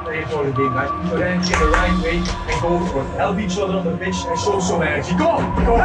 That sort of thing, right? So then get the right way and go for it. Help each other on the pitch and show some energy. Go! Go!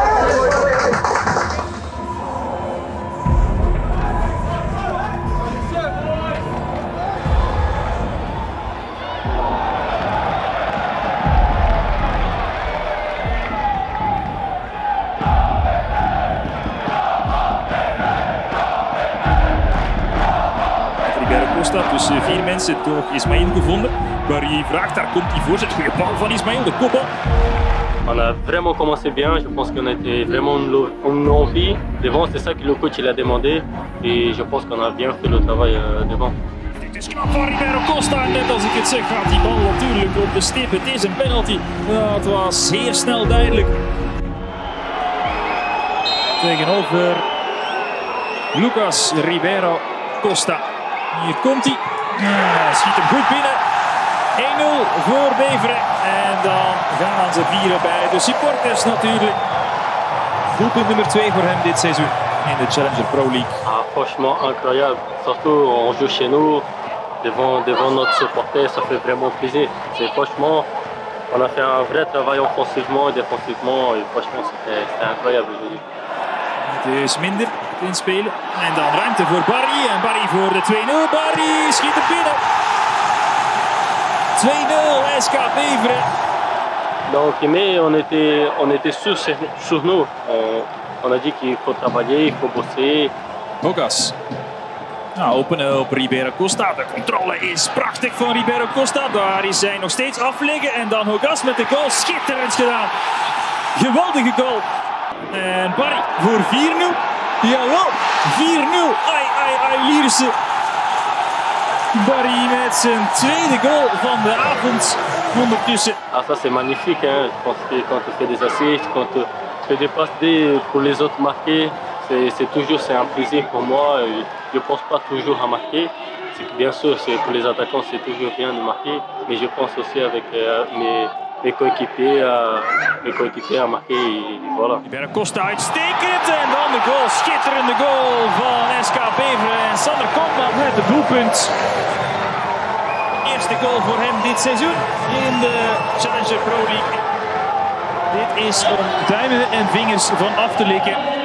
Tussen 4 mensen door Ismaël gevonden. Barry vraagt, daar komt die voorzet. Goeie bal van Ismaël, de kopbal. On a vraiment commencé bien, je pense qu'on était vraiment en envie. Devant, c'est ça que le coach il a demandé. Et je pense qu'on a bien fait le travail devant. Dit is knap van Ribeiro Costa. Net als ik het zeg, gaat die bal natuurlijk op de stip. Het is een penalty. Ja, het was zeer snel duidelijk. Tegenover Lucas Ribeiro Costa. Hier komt hij. Schiet hem goed binnen. 1-0 voor Beveren. En dan gaan ze vieren bij de supporters natuurlijk. Doelpunt nummer 2 voor hem dit seizoen in de Challenger Pro League. Ah, franchement incroyable. Surtout on joue chez nous, devant notre supporter, ça fait vraiment plaisir. Franchement, on a fait un vrai travail offensivement et défensivement. Et franchement, c'était incroyable aujourd'hui. Het is minder inspelen. En dan ruimte voor Barry. En Barry voor de 2-0. Barry schiet er binnen. 2-0 SK Beveren. Donc, mais on était sur nous. On a dit qu'il faut travailler, il faut bosser. Hogas. Nou, openen op Ribeiro Costa. De controle is prachtig van Ribeiro Costa. Daar is hij nog steeds afliggen. En dan Hogas met de goal. Schitterend gedaan. Geweldige goal. En Barry voor 4-0. Jawel, 4-0. Ai, Lierse. Barry met zijn tweede goal van de avond ondertussen. Ah, ça c'est magnifique, hein. Je pense que quand tu fais des assists, quand tu fais des passes D pour les autres marquer, c'est un plaisir pour moi. Je ne pense pas toujours à marquer. Bien sûr, pour les attaquants, c'est toujours bien de marquer, mais je pense aussi avec mes coéquipiers à marquer. Et voilà. Ribeiro Costa uitstekend en dan de goal. Schitterende goal van SK Beveren en Sander Koopman met het doelpunt. Eerste goal voor hem dit seizoen in de Challenger Pro League. Dit is om duimen en vingers van af te likken.